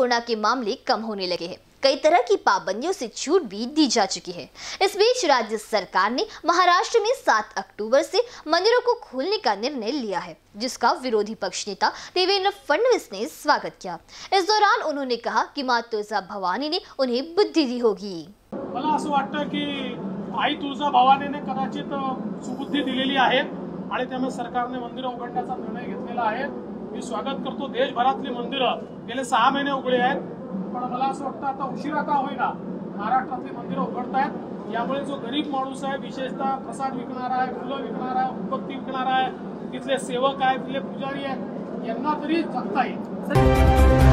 Corona के मामले कम होने लगे हैं। कई तरह की पाबंदियों से छूट भी दी जा चुकी है। इस बीच राज्य सरकार ने महाराष्ट्र में 7 अक्टूबर से मंदिरों को खोलने का निर्णय लिया है, जिसका विरोधी पक्ष नेता देवेंद्र फडणवीस ने स्वागत किया। इस दौरान उन्होंने कहा कि मां तुळजा भवानी ने उन्हें बुद्धी दी होगी। मला असं वाटतं की आई तुळजा भवानीने कदाचित सुबुद्धी दिलेली आहे आणि त्यामुळे सरकारने मंदिरं उघडण्याचा निर्णय घेतलेला आहे। मी स्वागत करतो। देशभरातली मंदिरं गेले 6 महिने उघडी आहेत, पण मला असं वाटतं आता उशिरा का होईना महाराष्ट्रातली मंदिरं उघडतायत। यामुळे जो गरीब माणूस आहे, विशेषतः प्रसाद विकणारा आहे, फुलं विकणारा आहे, उदबत्ती विकणारा आहे, तिथले सेवक आहेत, तिथले पुजारी आहेत, यांना तरी जगता येईल।